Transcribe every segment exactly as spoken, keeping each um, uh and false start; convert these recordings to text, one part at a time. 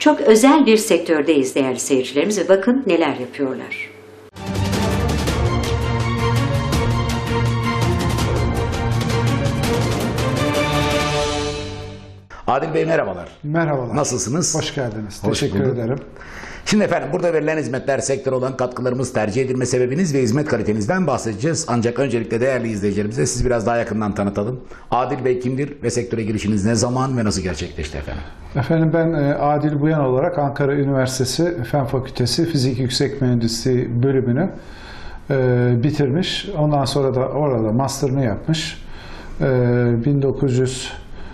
Çok özel bir sektördeyiz değerli seyircilerimiz ve bakın neler yapıyorlar. Adil Bey merhabalar. Merhabalar. Nasılsınız? Hoş geldiniz. Hoş Teşekkür bulduk. ederim. Şimdi efendim burada verilen hizmetler sektöre olan katkılarımız, tercih edilme sebebiniz ve hizmet kalitenizden bahsedeceğiz. Ancak öncelikle değerli izleyicilerimize sizi biraz daha yakından tanıtalım. Adil Bey kimdir ve sektöre girişiniz ne zaman ve nasıl gerçekleşti efendim? Efendim ben e, Adil Buyan olarak Ankara Üniversitesi Fen Fakültesi Fizik Yüksek Mühendisliği bölümünü e, bitirmiş. Ondan sonra da orada master'ını yapmış. E, bin dokuz yüz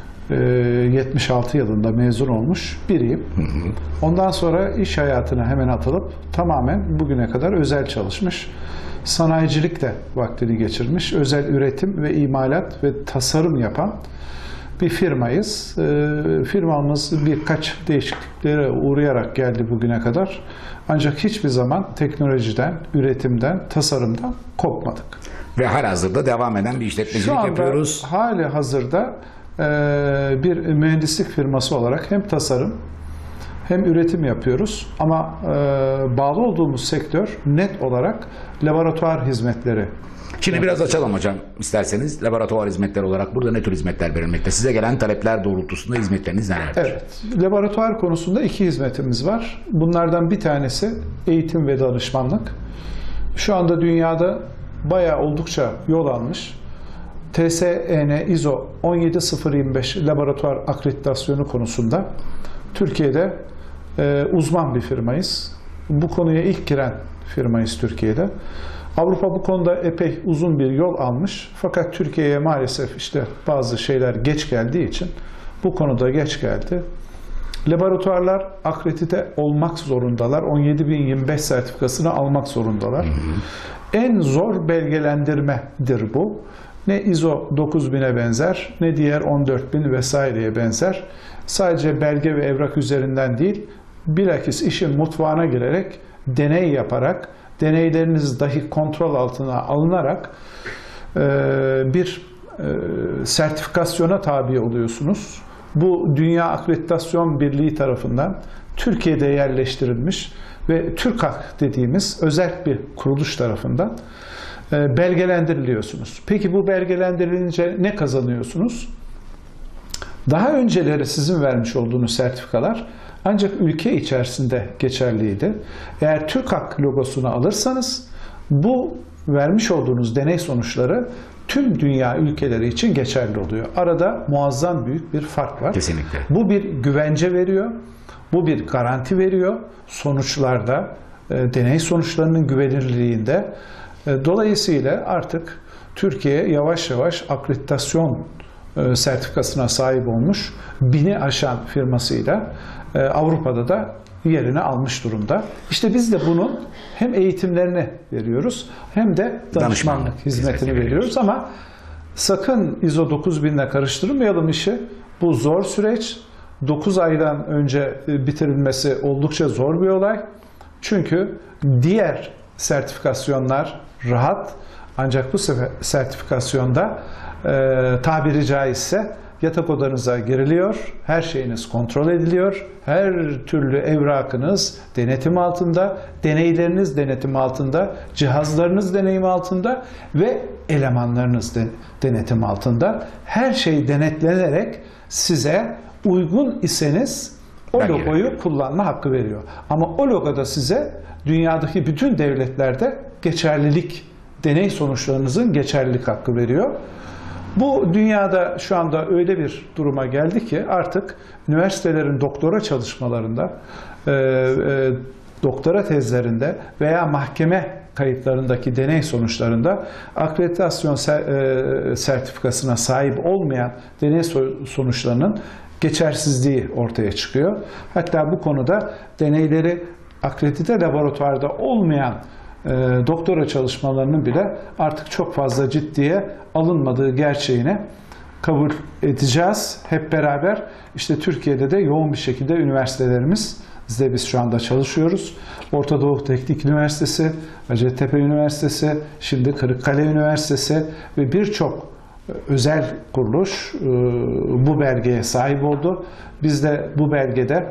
yetmiş altı yılında mezun olmuş biriyim. Hı hı. Ondan sonra iş hayatına hemen atılıp tamamen bugüne kadar özel çalışmış. Sanayicilikte vaktini geçirmiş. Özel üretim ve imalat ve tasarım yapan bir firmayız. E, firmamız birkaç değişikliklere uğrayarak geldi bugüne kadar. Ancak hiçbir zaman teknolojiden, üretimden, tasarımdan kopmadık. Ve halihazırda devam eden bir işletmecilik Şu anda yapıyoruz. hali hazırda bir mühendislik firması olarak hem tasarım hem üretim yapıyoruz ama bağlı olduğumuz sektör net olarak laboratuvar hizmetleri. Şimdi biraz açalım hocam isterseniz. Laboratuvar hizmetleri olarak burada ne tür hizmetler verilmekte? Size gelen talepler doğrultusunda hizmetleriniz nelerdir? Evet. Laboratuvar konusunda iki hizmetimiz var. Bunlardan bir tanesi eğitim ve danışmanlık. Şu anda dünyada bayağı oldukça yol almış. T S E N I S O on yedi sıfır yirmi beş laboratuvar akreditasyonu konusunda Türkiye'de e, uzman bir firmayız. Bu konuya ilk giren firmayız Türkiye'de. Avrupa bu konuda epey uzun bir yol almış. Fakat Türkiye'ye maalesef işte bazı şeyler geç geldiği için bu konuda geç geldi. Laboratuvarlar akredite olmak zorundalar. on yedi bin yirmi beş sertifikasını almak zorundalar. Hı hı. En zor belgelendirmedir bu. Ne I S O dokuz bine benzer, ne diğer on dört bin vesaireye benzer. Sadece belge ve evrak üzerinden değil, bilakis işin mutfağına girerek, deney yaparak, deneyleriniz dahi kontrol altına alınarak e, bir e, sertifikasyona tabi oluyorsunuz. Bu Dünya Akreditasyon Birliği tarafından Türkiye'de yerleştirilmiş ve TÜRKAK dediğimiz özel bir kuruluş tarafından belgelendiriliyorsunuz. Peki bu belgelendirilince ne kazanıyorsunuz? Daha önceleri sizin vermiş olduğunuz sertifikalar ancak ülke içerisinde geçerliydi. Eğer TÜRKAK logosunu alırsanız bu vermiş olduğunuz deney sonuçları tüm dünya ülkeleri için geçerli oluyor. Arada muazzam büyük bir fark var. Kesinlikle. Bu bir güvence veriyor. Bu bir garanti veriyor. Sonuçlarda, deney sonuçlarının güvenilirliğinde. Dolayısıyla artık Türkiye yavaş yavaş akreditasyon sertifikasına sahip olmuş bini aşan firmasıyla Avrupa'da da yerini almış durumda. İşte biz de bunun hem eğitimlerini veriyoruz hem de danışmanlık, danışmanlık hizmetini veriyoruz. veriyoruz ama sakın I S O dokuz bin ile karıştırmayalım işi. Bu zor süreç. dokuz aydan önce bitirilmesi oldukça zor bir olay. Çünkü diğer sertifikasyonlar rahat ancak bu sertifikasyonda e, tabiri caizse yatak odanıza giriliyor, her şeyiniz kontrol ediliyor, her türlü evrakınız denetim altında, deneyleriniz denetim altında, cihazlarınız denetim altında ve elemanlarınız de, denetim altında. Her şey denetlenerek size uygun iseniz o logoyu kullanma hakkı veriyor. Ama o logo da size dünyadaki bütün devletlerde geçerlilik, deney sonuçlarınızın geçerlilik hakkı veriyor. Bu dünyada şu anda öyle bir duruma geldi ki artık üniversitelerin doktora çalışmalarında, e, e, doktora tezlerinde veya mahkeme kayıtlarındaki deney sonuçlarında akreditasyon sertifikasına sahip olmayan deney sonuçlarının geçersizliği ortaya çıkıyor. Hatta bu konuda deneyleri akredite laboratuvarda olmayan e, doktora çalışmalarının bile artık çok fazla ciddiye alınmadığı gerçeğini kabul edeceğiz hep beraber. İşte Türkiye'de de yoğun bir şekilde üniversitelerimiz, bizde biz şu anda çalışıyoruz. Orta Doğu Teknik Üniversitesi, Hacettepe Üniversitesi, şimdi Kırıkkale Üniversitesi ve birçok özel kuruluş bu belgeye sahip oldu. Biz de bu belgede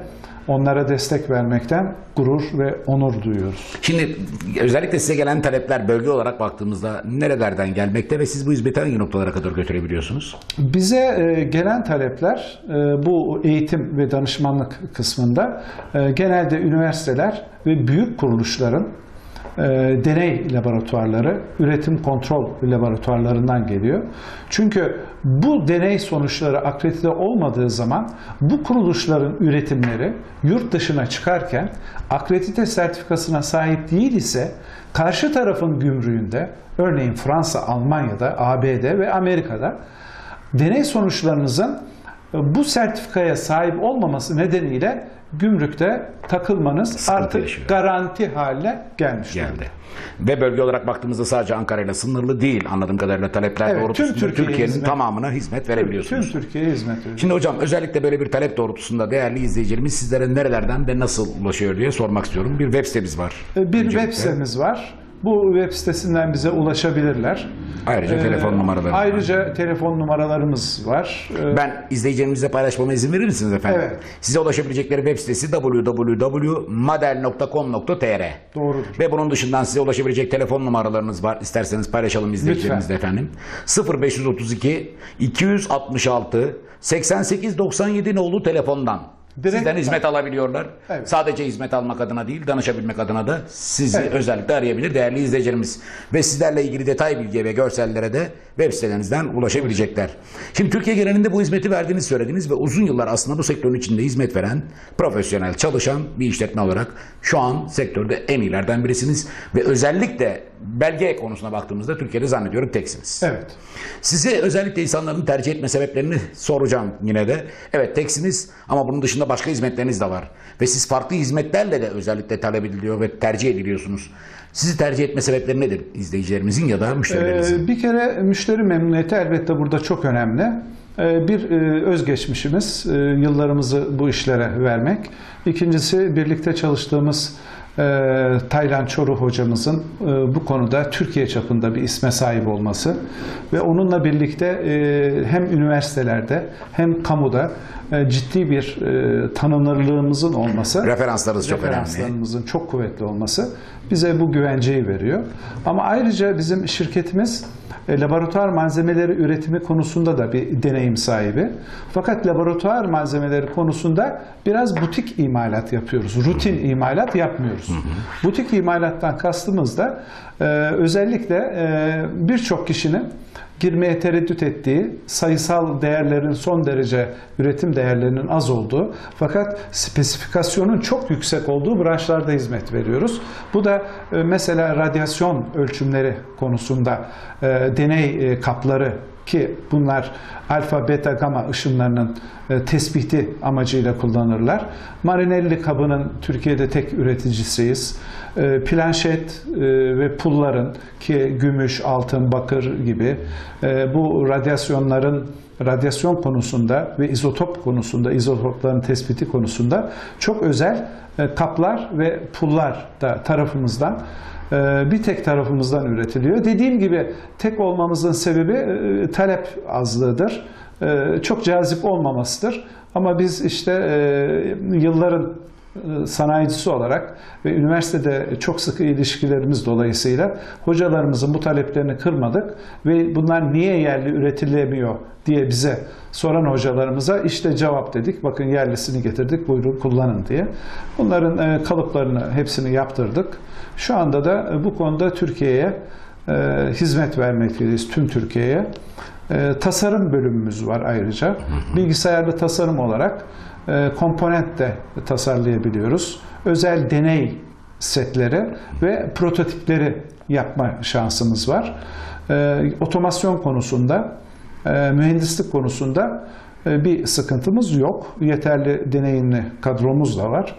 onlara destek vermekten gurur ve onur duyuyoruz. Şimdi özellikle size gelen talepler bölge olarak baktığımızda nerelerden gelmekte ve siz bu hizmeti hangi noktalara kadar götürebiliyorsunuz? Bize e, gelen talepler e, bu eğitim ve danışmanlık kısmında e, genelde üniversiteler ve büyük kuruluşların e, deney laboratuvarları, üretim kontrol laboratuvarlarından geliyor. Çünkü bu deney sonuçları akredite olmadığı zaman bu kuruluşların üretimleri yurt dışına çıkarken akredite sertifikasına sahip değil ise karşı tarafın gümrüğünde, örneğin Fransa, Almanya'da, A B D ve Amerika'da deney sonuçlarınızın bu sertifikaya sahip olmaması nedeniyle gümrükte takılmanız Sıkıntı artık yaşıyor. garanti haline gelmiş Geldi. durumda. Ve bölge olarak baktığımızda sadece Ankara ile sınırlı değil anladığım kadarıyla talepler Evet, doğrultusunda tüm Türkiye'ye Türkiye'nin hizmet- tamamına hizmet verebiliyorsunuz. Tüm Türkiye'ye hizmet veriyoruz. Şimdi hocam özellikle böyle bir talep doğrultusunda değerli izleyicilerimiz sizlere nerelerden ve nasıl ulaşıyor diye sormak istiyorum. Bir web sitemiz var. Bir Öncelikle. web sitemiz var. Bu web sitesinden bize ulaşabilirler. Ayrıca Ee, telefon numaraları. Ayrıca telefon numaralarımız var. Ee, Ben izleyicilerimizle paylaşmama izin verir misiniz efendim? Evet. Size ulaşabilecekleri web sitesi double-u double-u double-u nokta madel nokta com nokta t r. Doğrudur. Ve bunun dışından size ulaşabilecek telefon numaralarınız var. İsterseniz paylaşalım izleyicilerimizle efendim. sıfır beş otuz iki iki yüz altmış altı seksen sekiz doksan yedi nolu telefondan Direkt sizden hizmet alabiliyorlar. Evet. Sadece hizmet almak adına değil, danışabilmek adına da sizi Evet. özellikle arayabilir değerli izleyicilerimiz. Ve sizlerle ilgili detay bilgiye ve görsellere de web sitelerinizden ulaşabilecekler. Şimdi Türkiye genelinde bu hizmeti verdiğinizi söylediniz ve uzun yıllar aslında bu sektörün içinde hizmet veren, profesyonel çalışan bir işletme olarak şu an sektörde en iyilerden birisiniz ve özellikle belge konusuna baktığımızda Türkiye'de zannediyorum teksiniz. Evet. Size özellikle insanların tercih etme sebeplerini soracağım yine de. Evet teksiniz ama bunun dışında başka hizmetleriniz de var. Ve siz farklı hizmetlerle de özellikle talep ediliyor ve tercih ediliyorsunuz. Sizi tercih etme sebepleri nedir izleyicilerimizin ya da müşterilerinizin? Ee, bir kere müşteri memnuniyeti elbette burada çok önemli. Ee, bir e, özgeçmişimiz, e, yıllarımızı bu işlere vermek. İkincisi birlikte çalıştığımız e, Taylan Çoruh hocamızın e, bu konuda Türkiye çapında bir isme sahip olması ve onunla birlikte e, hem üniversitelerde hem kamuda e, ciddi bir e, tanınırlığımızın olması, Referanslarınız çok önemli. referanslarımızın çok kuvvetli olması bize bu güvenceyi veriyor. Ama ayrıca bizim şirketimiz e, laboratuvar malzemeleri üretimi konusunda da bir deneyim sahibi. Fakat laboratuvar malzemeleri konusunda biraz butik imalat yapıyoruz. Rutin imalat yapmıyoruz. Hı hı. Butik imalattan kastımız da e, özellikle e, birçok kişinin girmeye tereddüt ettiği, sayısal değerlerin son derece üretim değerlerinin az olduğu fakat spesifikasyonun çok yüksek olduğu branşlarda hizmet veriyoruz. Bu da e, mesela radyasyon ölçümleri konusunda e, deney e, kapları ki bunlar alfa, beta, gamma ışınlarının e, tespiti amacıyla kullanırlar. Marinelli kabının Türkiye'de tek üreticisiyiz. E, planşet e, ve pulların ki gümüş, altın, bakır gibi e, bu radyasyonların radyasyon konusunda ve izotop konusunda, izotopların tespiti konusunda çok özel e, kaplar ve pullar da tarafımızdan bir tek tarafımızdan üretiliyor. Dediğim gibi tek olmamızın sebebi talep azlığıdır. Çok cazip olmamasıdır. Ama biz işte yılların sanayicisi olarak ve üniversitede çok sıkı ilişkilerimiz dolayısıyla hocalarımızın bu taleplerini kırmadık ve bunlar niye yerli üretilemiyor diye bize soran hocalarımıza işte cevap dedik. Bakın yerlisini getirdik, buyurun kullanın diye. Bunların kalıplarını hepsini yaptırdık. Şu anda da bu konuda Türkiye'ye hizmet vermekteyiz, tüm Türkiye'ye. Tasarım bölümümüz var ayrıca. Bilgisayarlı tasarım olarak komponent de tasarlayabiliyoruz. Özel deney setleri ve prototipleri yapma şansımız var. Otomasyon konusunda, mühendislik konusunda bir sıkıntımız yok. Yeterli deneyimli kadromuz da var.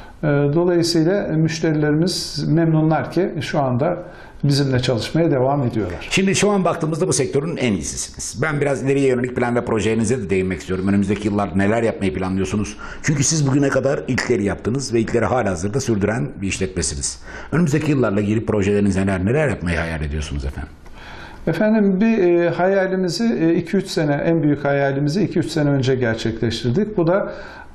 Dolayısıyla müşterilerimiz memnunlar ki şu anda bizimle çalışmaya devam ediyorlar. Şimdi şu an baktığımızda bu sektörün en iyisisiniz. Ben biraz ileriye yönelik plan ve projenize de değinmek istiyorum. Önümüzdeki yıllar neler yapmayı planlıyorsunuz? Çünkü siz bugüne kadar ilkleri yaptınız ve ilkleri halihazırda sürdüren bir işletmesiniz. Önümüzdeki yıllarla ilgili projeleriniz neler, neler yapmayı hayal ediyorsunuz efendim? Efendim bir e, hayalimizi iki üç sene, en büyük hayalimizi iki üç sene önce gerçekleştirdik. Bu da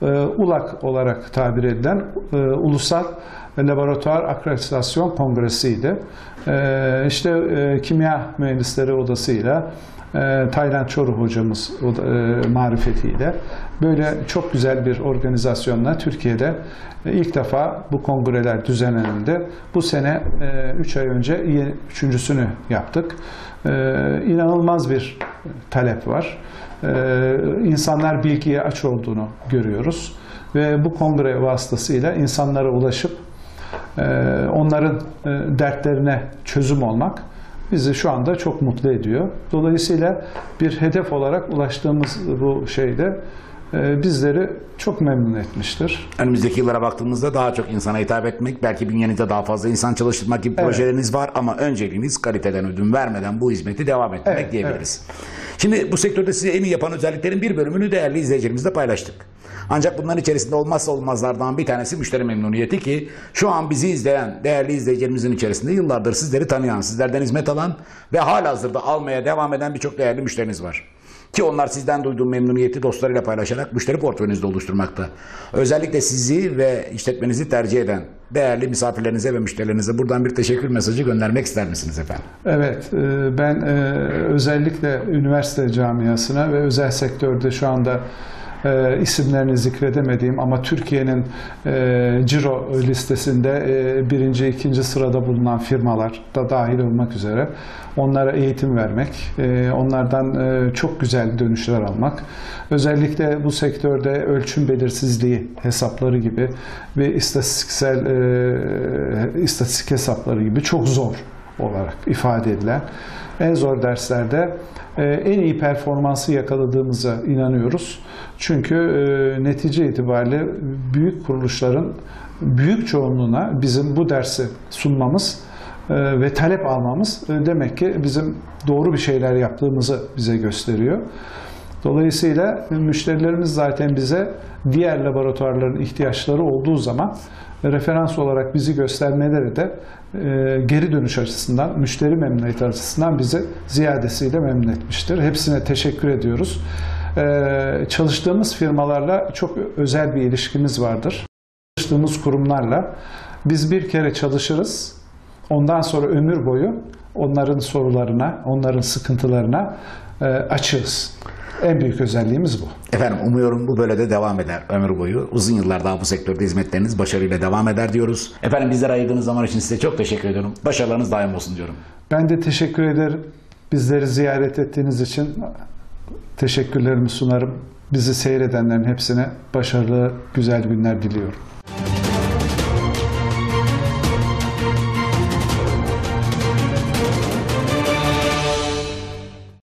U L A K olarak tabir edilen e, Ulusal Laboratuvar Akreditasyon Kongresi'ydi. E, işte e, Kimya Mühendisleri Odası'yla e, Tayland Çoruh hocamız e, marifetiyle böyle çok güzel bir organizasyonla Türkiye'de e, ilk defa bu kongreler düzenlenildi. Bu sene üç e, ay önce üçüncüsünü yaptık. E, inanılmaz bir talep var. E, insanlar bilgiye aç olduğunu görüyoruz ve bu kongre vasıtasıyla insanlara ulaşıp e, onların e, dertlerine çözüm olmak bizi şu anda çok mutlu ediyor. Dolayısıyla bir hedef olarak ulaştığımız bu şeyde e, bizleri çok memnun etmiştir. Önümüzdeki yıllara baktığımızda daha çok insana hitap etmek, belki bünyenizde daha fazla insan çalıştırmak gibi Evet. projeleriniz var ama önceliğiniz kaliteden ödün vermeden bu hizmeti devam ettirmek Evet, diyebiliriz. Şimdi bu sektörde size en iyi yapan özelliklerin bir bölümünü değerli izleyicilerimizle paylaştık. Ancak bunların içerisinde olmazsa olmazlardan bir tanesi müşteri memnuniyeti ki şu an bizi izleyen değerli izleyicilerimizin içerisinde yıllardır sizleri tanıyan, sizlerden hizmet alan ve halihazırda almaya devam eden birçok değerli müşteriniz var. Ki onlar sizden duyduğu memnuniyeti dostlarıyla paylaşarak müşteri portföyünüzde oluşturmakta. Özellikle sizi ve işletmenizi tercih eden değerli misafirlerinize ve müşterilerinize buradan bir teşekkür mesajı göndermek ister misiniz efendim? Evet, ben özellikle üniversite camiasına ve özel sektörde şu anda e, isimlerini zikredemediğim ama Türkiye'nin e, ciro listesinde e, birinci, ikinci sırada bulunan firmalar da dahil olmak üzere onlara eğitim vermek, e, onlardan e, çok güzel dönüşler almak, özellikle bu sektörde ölçüm belirsizliği hesapları gibi ve istatistiksel e, istatistik hesapları gibi çok zor olarak ifade edilen en zor derslerde e, en iyi performansı yakaladığımıza inanıyoruz. Çünkü e, netice itibariyle büyük kuruluşların büyük çoğunluğuna bizim bu dersi sunmamız e, ve talep almamız e, demek ki bizim doğru bir şeyler yaptığımızı bize gösteriyor. Dolayısıyla müşterilerimiz zaten bize diğer laboratuvarların ihtiyaçları olduğu zaman referans olarak bizi göstermeleri de e, geri dönüş açısından, müşteri memnuniyeti açısından bizi ziyadesiyle memnun etmiştir. Hepsine teşekkür ediyoruz. E, çalıştığımız firmalarla çok özel bir ilişkimiz vardır. Çalıştığımız kurumlarla biz bir kere çalışırız, ondan sonra ömür boyu onların sorularına, onların sıkıntılarına e, açığız. En büyük özelliğimiz bu. Efendim umuyorum bu böyle de devam eder ömür boyu. Uzun yıllar daha bu sektörde hizmetleriniz başarıyla devam eder diyoruz. Efendim bizlere ayırdığınız zaman için size çok teşekkür ediyorum. Başarılarınız daim olsun diyorum. Ben de teşekkür ederim. Bizleri ziyaret ettiğiniz için teşekkürlerimi sunarım. Bizi seyredenlerin hepsine başarılı, güzel günler diliyorum.